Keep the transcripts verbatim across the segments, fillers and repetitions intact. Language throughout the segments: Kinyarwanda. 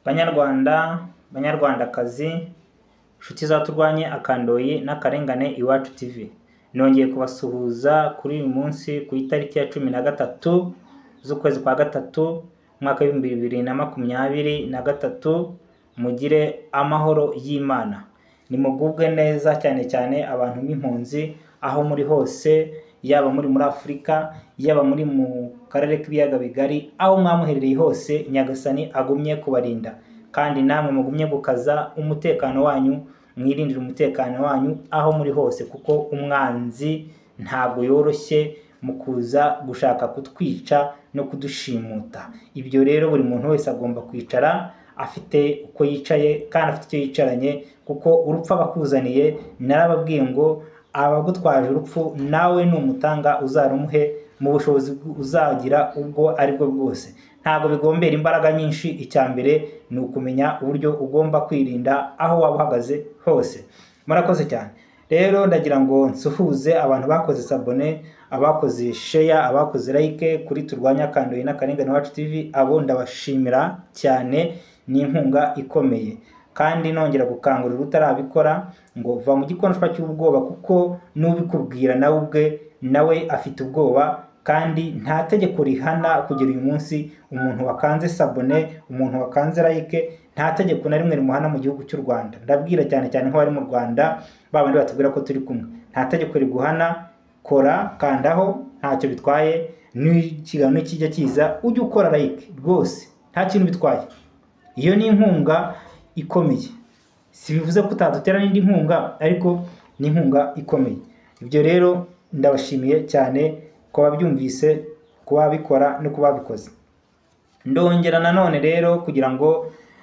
Banyarwanda, banyarwandakazi, nshuti zaturwanye akandoyi n'akarengane Iwacu T V. Nongeye kubasuhuza kuri uyu munsi ku itariki ya cumi na gatatu z'ukwezi kwa gatatu mwaka w'ibihumbi bibiri na makumyabiri na gatatu. Mugire amahoro y'Imana. Nimugubwe neza cyane cyane abantu b'impunzi aho muri hose, yaba muri muri Afurika, yaba muri mu karere k'ibiyaga bigari, aho mwamuherereye hose, Nyagasani agumye kubarinda. Kandi namwe mugumye gukaza umutekano wanyu, mwirindira umutekano wanyu aho muri hose, kuko umwanzi ntago yoroshye mu kuza gushaka kutwica no kudushimuta. Ibyo rero buri muntu wese agomba kwicara afite uko yicaye kandi afite icyo yicaranye, kuko urupfu abakuzaniye narababwiye ngo abagutwaje urupfu nawe numutanga uzarumuhe mu bushobozi uzagira ubwo aribwo bwose. Ntago bigombera imbaraga nyinshi. Icya mbere ni ukumenya uburyo ugomba kwirinda aho waba uhagaze hose. Murakoze cyane. Rero ndagira ngo nsuhuze abantu bakoze sabone, abakoze share, abakoze like kuri turwanya akandoyi n'akarengane Iwacu T V. Abo ndabashimira cyane, ni inkunga ikomeye. Kandi nongera gukangurira utarabikora ngo va mu gikonshwa cy'ubwoba, kuko nubikubwira nawe ubwe nawe afite ubwoba. Kandi nta tegeko rihana kugera uyu munsi umuntu wakanze sabone, umuntu wakanze like, nta tegeko na rimwe rimuhana mu gihugu cy'u Rwanda. Ndabwira cyane cyane nko bari mu Rwanda, babandi batubwira ko turi kumwe. Nta tegeko riguhana, kora kandaho, ntacyo bitwaye. N'ikiganiro kijya kiza ujye ukora like rwose, nta kintu bitwaye. Iyo ni inkunga ikomeye. Si bivuze ko utadutera n'indi nkunga, ariko ni inkunga ikomeye. Ibyo rero ndabashimiye cyane ko babyumvise, kuba bikora no kuba bikoze. Ndongera nanone rero kugira ngo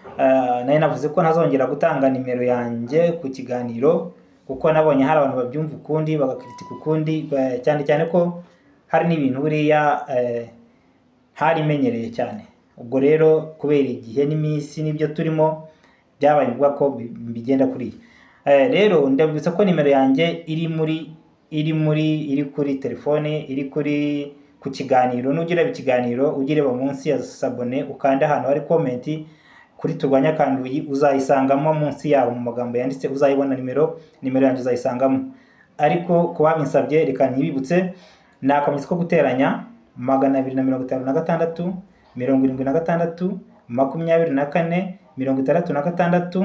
uh, naye navuze ko ntazongera gutanga nimero yanjye ku kiganiro, kuko nabonye hari abantu babyumva ukundi bagakritika ukundi, cyane cyane ko hari n'ibintu buriya uh, hari menyereye cyane. Ubwo rero kubera igihe n'iminsi n'ibyo turimo, byabaye ngombwa ko bigenda kuri uh, rero ndabibutsa ko nimero yanjye iri muri iri muri iri kuri telefone, iri kuri ku kiganiro. Nugira ikiganiro ugireba munsi ya sabone, ukanda ahantu hari comment kuri turwanya akandoyi, uzayisangamo munsi yaho mu magambo yanditse, uzayibona nimero nimero yanjye uzayisangamo. Ariko kuba binsabye reka ntibibutse, nakamyitse ko guteranya magana abiri na mirongo itanu na gatandatu mirongo irindwi na gatandatu makumyabiri na kane mirongo itandatu na gatandatu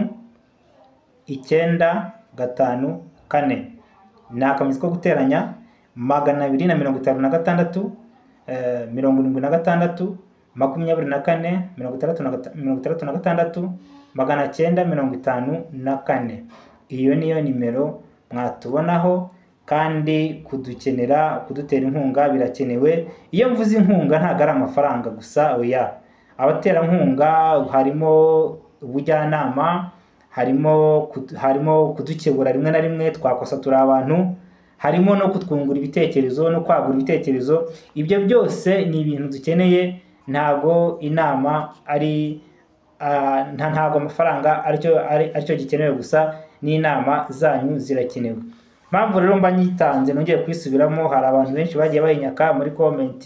icyenda gatanu kane. Nakamyitse ko guteranya magana abiri na mirongo itanu na gatandatu mirongo irindwi na gatandatu makumyabiri na kane mirongo itandatu na gatandatu magana cyenda mirongo itanu na kane. Iyo niyo nimero mwatubonaho. Kandi kudukenera, kudutera inkunga birakenewe. Iyo mvuze inkunga ntago ari amafaranga gusa, oya. Abatera inkunga harimo ubujyanama, harimo harimo kudukebura rimwe na rimwe twakosa turi abantu, harimo no kutwungura ibitekerezo no kwagura ibitekerezo. Ibyo byose ni ibintu dukeneye. Ntago inama ari uh, ntago amafaranga aricyo aricyo gikenewe gusa, n'inama zanyu zirakenewe. Mpamvu rero mba nyitanze nongeye kwisubiramo. Hari abantu benshi bagiye bayinyaka muri comment,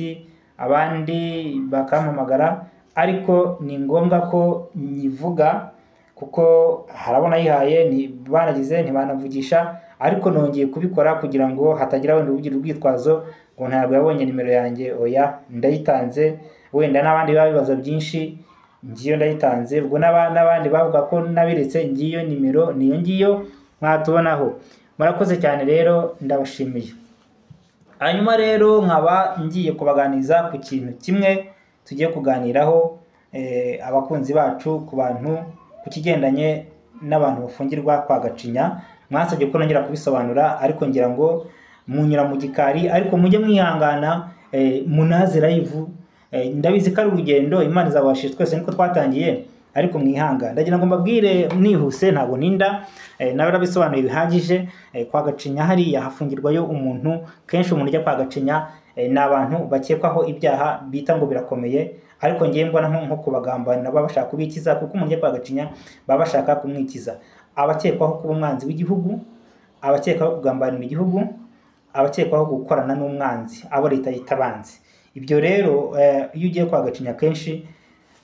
abandi bakampamagara, ariko ni ngombwa ko nyivuga kuko harabona yihaye ni banagize ntibanavugisha, ariko nongeye kubikora kugira ngo hatagira wenda ubugira ubwitwazo ngo ntabwo yabonye nimero yanjye. Oya, ndayitanze. Wenda n'abandi babibaza byinshi, ngiyo ndayitanze. Ubwo n'abandi bavuga ko nabiretse, ngiyo nimero niyo ngiyo mwatubonaho. Murakoze cyane rero, ndabashimiye. Hanyuma rero nkaba ngiye kubaganiza ku kintu kimwe tugiye kuganiraho, eh, abakunzi bacu, ku bantu ku kigendanye n'abantu bafungirwa kwa Gacinya. Mwasabye ko nongera kubisobanura, ariko ngira ngo munyura mu gikari, ariko mujye mwihangana. eh, munaze live. eh, ndabizi ko ari urugendo, Imana izabashije, twese niko twatangiye, ariko mwihanga. Ndagira ngo mbabwire nihuse, ntabwo ninda. Eh, nawe rabisobanuye bihagije. eh, kwa Gacinya hari yahafungirwayo umuntu. Kenshi umuntu ujya kwa Gacinya eh, n'abantu bakekwaho ibyaha bita ngo birakomeye, ariko ngiye mbona nko kubagamba nabo bashaka kubikiza, kuko umuntu ujya kwa Gacinya baba bashaka kumwikiza. Abakekwaho kuba umwanzi w'igihugu, abakekwaho kugambanira igihugu, abakekwaho gukorana n'umwanzi, abo leta yitabanze. Ibyo rero iyo ugiye kwa Gacinya kenshi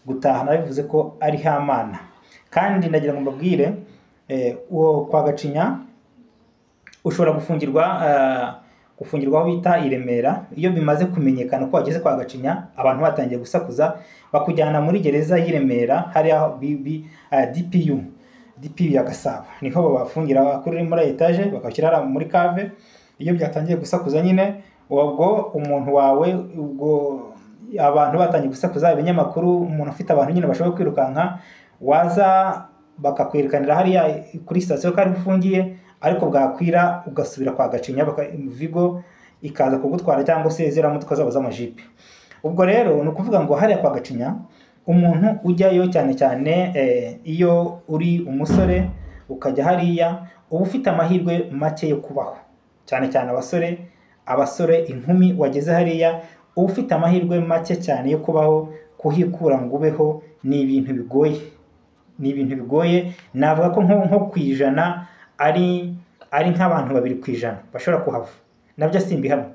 gutaha nabivuze ko ari hamana. Kandi ndagira ngo mbabwire eh, uwo kwa Gacinya ushobora gufungirwa uh, gufungirwa aho bita i Remera. Iyo bimaze kumenyekana ko wageze kwa Gacinya, abantu batangiye gusakuza, bakujyana muri gereza y'i Remera, hari aho uh, D P U D P U ya Gasabo, niho babafungira kuri muri etage, bakashyira muri cave. Iyo byatangiye gusakuza nyine, ubwo umuntu wawe, ubwo abantu batangiye gusakuza, ibinyamakuru, umuntu afite abantu nyine bashobora kwirukanka, waza bakakwerekanira hariya kuri station kari ufungiye, ariko bwakwira ugasubira kwa Gacinya, Vigo ikaza kugutwara cyangwa se zira mutwe zabo z'amajipe. Ubwo rero ni ukuvuga ngo hariya kwa Gacinya umuntu ujyayo cyane cyane eh, iyo uri umusore ukajya hariya, uba ufite amahirwe make yo kubaho, cyane cyane abasore abasore inkumi wageze hariya, uba ufite amahirwe make cyane yo kubaho. Kuhikura ngo ubeho ni ibintu bigoye, ni ibintu bigoye. Navuga ko nko nko kwijana ari ari nk'abantu babiri kwijana bashobora kuhava, nabyo simbihamwe.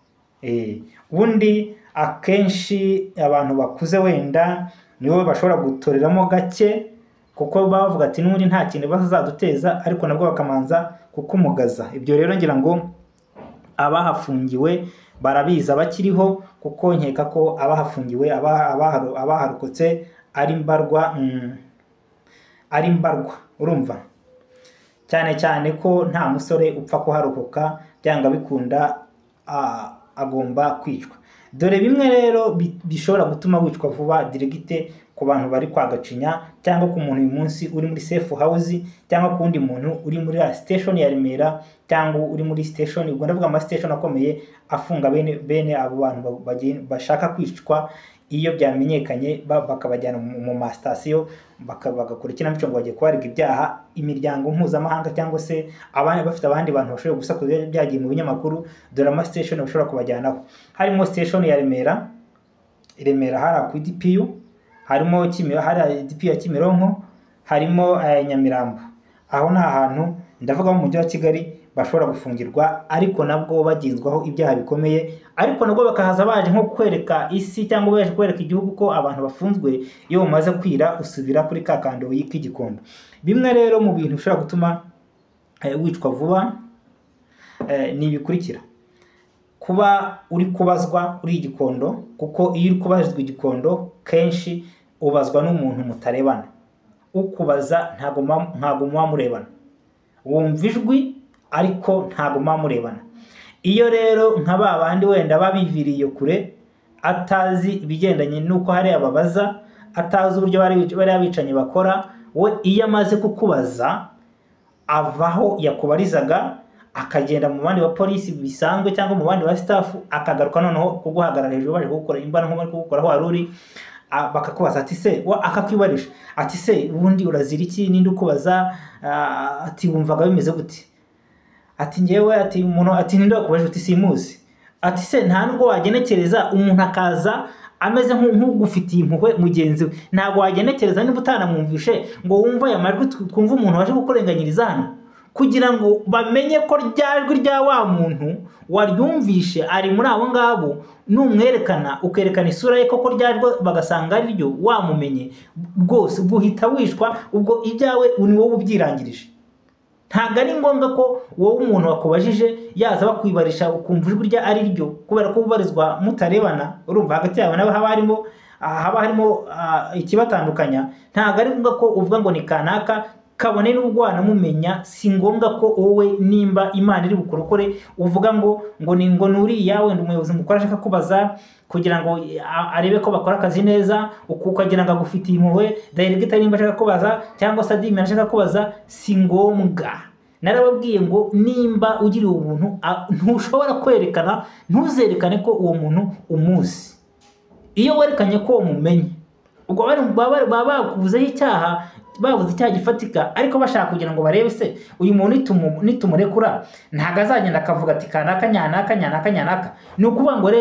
Eh ubundi akenshi abantu bakuze wenda niwe bashobora gutoreramo gake, kuko bavuga ati n'ubundi nta kintu bazaduteza, ariko nabwo bakamanza kukumugaza. Ibyo rero ngira ngo abahafungiwe barabiza bakiriho, kuko nkeka ko abahafungiwe abaharokotse ari mbarwa mm, ari mbarwa urumva. Cyane cyane ko nta musore upfa kuharokoka, byanga bikunda agomba kwicwa. Dore bimwe rero bishobora gutuma wicwa vuba dirigite ku bantu bari kwa Gacinya, cyangwa ku muntu uyu munsi uri muri safe house, cyangwa ku wundi muntu uri muri station ya Remera, cyangwa uri muri station, ubwo ndavuga ama station akomeye afunga bene bene abo bantu bashaka kwicwa. Iyo byamenyekanye bakabajyana mu ma station bakabagakora ikinamico ngo bagiye kubarega ibyaha. Imiryango mpuzamahanga cyangwa se abandi bafite abandi bantu bashobora gusakuza byagiye mu binyamakuru, dore ama station bashobora kubajyanaho. Harimo station ya Remera, Remera hari ku D P U, harimo Kimiro, hari D P U ya Kimironko, harimo uh, Nyamirambo. Aho nta hantu ndavuga mu mujyi wa Kigali bashobora gufungirwa, ariko nabwo bagizwaho ibyaha bikomeye, ariko nabwo bakahaza baje nko kwereka isi cyangwa baje kwereka igihugu ko abantu bafunzwe. Iyo umaze kwira usubira kuri kakando y'iki Gikondo. Bimwe rero mu bintu ushobora gutuma eh, wicwa vuba eh, ni bikurikira: kuba uri kubazwa uri Gikondo, kuko iyo uri kubazwa Gikondo kenshi ubazwa n'umuntu mutarebana. Ukubaza ntago ntago muba murebana, wumva ijwi ariko ntago muba murebana. Iyo rero nka babandi wenda babiviriye kure, atazi ibigendanye nuko hari ababaza, atazi uburyo bari abicanye bakora, we iyo amaze kukubaza avaho yakubarizaga, akagenda mu bandi ba polisi bisanzwe cyangwa mu bandi ba staff, akagaruka noneho kuguhagarara hejuru baje gukora imbana nko bari kugukora aho waruri, bakakubaza ati se wa akakwibarisha ati se ubundi urazira iki, ninde ukubaza, ati wumvaga bimeze gute, ati ngewe, ati umuntu, ati ninde wakubaje, uti simuzi, ati se nta nubwo wagenekereza umuntu akaza ameze nk'ugufitiye impuhwe mugenzi we, ntago wagenekereza niba utanamwumvishe ngo wumva aya majwi twumva umuntu waje gukorenganyiriza hano, kugira ngo bamenye ko ryajwi rya wa muntu waryumvishe ari muri abo ngabo, numwerekana ukerekana isura ye koko ryajwe bagasanga ari ryo wamumenye rwose, guhita wishwa. Ubwo ibyawe ni wowe ubyirangirije. Ntago ari ngombwa ko wowe umuntu wakubajije yaza bakwibarisha ukumva ijwi rya ari ryo, kubera ko ubarizwa mutarebana. Urumva hagati yawe nawe haba harimo haba harimo ikibatandukanya. Ntago ari ngombwa ko uvuga ngo ni kanaka kabone n'ubwo wanamumenya, si ngombwa ko wowe nimba Imana iri bukurokore uvuga ngo ngo ni ngo nuri yawe ndi umuyobozi mukora ashaka kubaza kugira ngo arebe ko bakora akazi neza, ukukagira ngo agufitiye impuhwe director nimba ashaka kubaza cyangwa se admin ashaka kubaza, si ngombwa. Narababwiye ngo nimba ugira ubuntu ntushobora kwerekana, ntuzerekane ko uwo muntu umuzi. Iyo werekanye ko umumenye, ubwo baba bakubuzeho icyaha, bavuze icyaha gifatika, ariko bashaka kugira ngo barebe se uyu muntu nitumurekura ntago azagenda akavuga ati kanaka nyanaka nyanaka nyanaka. Ni ukuvuga ngo rero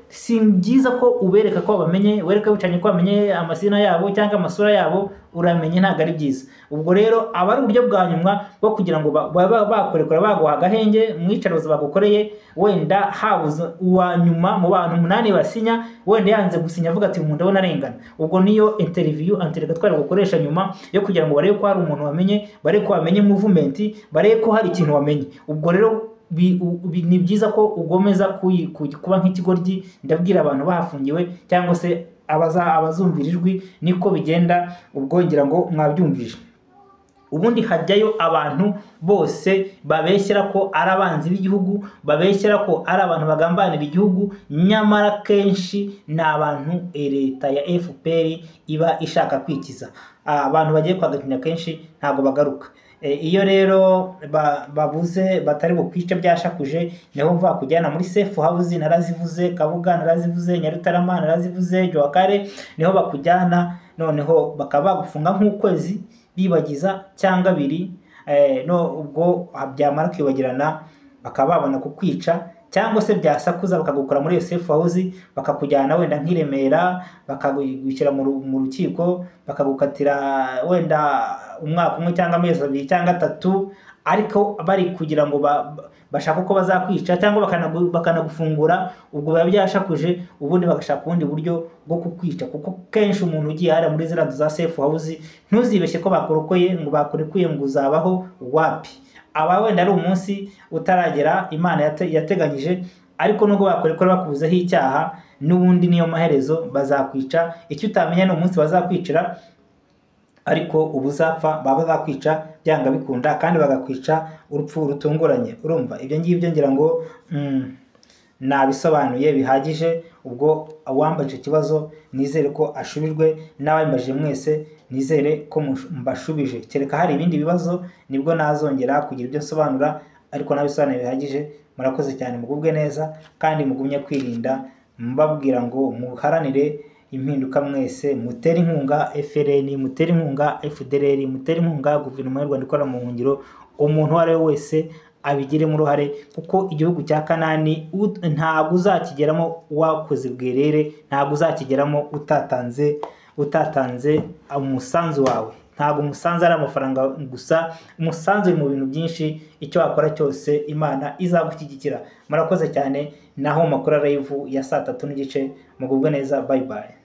si byiza ko ubereka ko bamenye, wereka bicanye ko bamenye amazina yabo cyangwa amasura yabo, uramenye ntago ari byiza. Ubwo rero aba ari uburyo bwa nyuma bwo kugira ngo bakorekora baguha agahenge mu icaruzo bagukoreye, wenda habuze uwa nyuma mu bantu umunani basinya, wenda yanze gusinya avuga ati umuntu ndabona arengana. Ubwo niyo interview anteregatwari gukoresha nyuma yo kugira ngo barebe ko hari umuntu wamenye, barebe ko wamenye movement, barebe ko hari ikintu wamenye. Ubwo rero ni byiza ko ugomeza kuba nk'ikigoryi, ndabwira abantu bahafungiwe cyangwa se abaza abazumvira ijwi niko bigenda. Ubwo ngira ngo mwabyumvije. Ubundi hajyayo abantu bose babeshyera ko ari abanzi b'igihugu, babeshyera ko ari abantu bagambanira igihugu, nyamara kenshi ni abantu leta ya F P R iba ishaka kwikiza. Abantu bagiye kwagakinya kenshi ntago bagaruka. Iyo rero babuze batari bukwice byashakuje, niho mva kujyana muri safe house, narazivuze Kabuga, narazivuze Nyarutarama, narazivuze Jowakare, niho bakujyana noneho bakaba bagufunga nk'ukwezi bibagiza cyangwa biri, no ubwo byamara kwibagirana bakaba babona kukwica, cyangwa se byasakuza bakagukora muri safe house, bakakujyana wenda nk'Iremera, bakagushyira mu rukiko, bakagukatira wenda umwaka umwe cyangwa amezi abiri cyangwa atatu, ariko bari kugira ngo bashaka ko bazakwica cyangwa bakanagufungura. Ubwo biba byashakuje, ubundi bagashaka ubundi buryo bwo kukwica, kuko kenshi umuntu ugiye hara muri zirando za safe house, ntuzibeshye ko bakorokoye ngo bakorekuye ngo uzabaho wapi. Aba wenda ari umunsi utaragera Imana yateganyije, ariko nubwo bakorekora bakubuzeho icyaha, n'ubundi niyo maherezo bazakwica. Icyo utamenya ni umunsi bazakwicira, ariko ubuzapfa baba bakwica byanga bikunda, kandi bagakwica urupfu rutunguranye. Urumva ibyo ngibyo ngira ngo nabisobanuye bihagije. Ubwo awambaje ikibazo nizere ko ashubijwe, n'abambaje mwese nizere ko mbashubije. Kereka hari ibindi bibazo nibwo nazongera kugira ibyo nsobanura, ariko nabisobanuye bihagije. Murakoze cyane, mugubwe neza kandi mugumye kwirinda, mbabwira ngo muharanire impinduka mwese, mutere inkunga F R N, mutere inkunga F D L R, mutere inkunga guverinoma y'u Rwanda ikora mu ngiro. Umuntu wari wese abigiremo uruhare, kuko igihugu cya Kanani ntabwo uzakigeramo wakoze bwerere, ntabwo uzakigeramo utatanze utatanze umusanzu wawe. Ntabwo umusanzu ari amafaranga gusa, umusanzu mu bintu byinshi. Icyo wakora cyose Imana izagushyigikira. Murakoze cyane, naho makuru live ya saa tatu n'igice. Mugubwe neza, bye bye.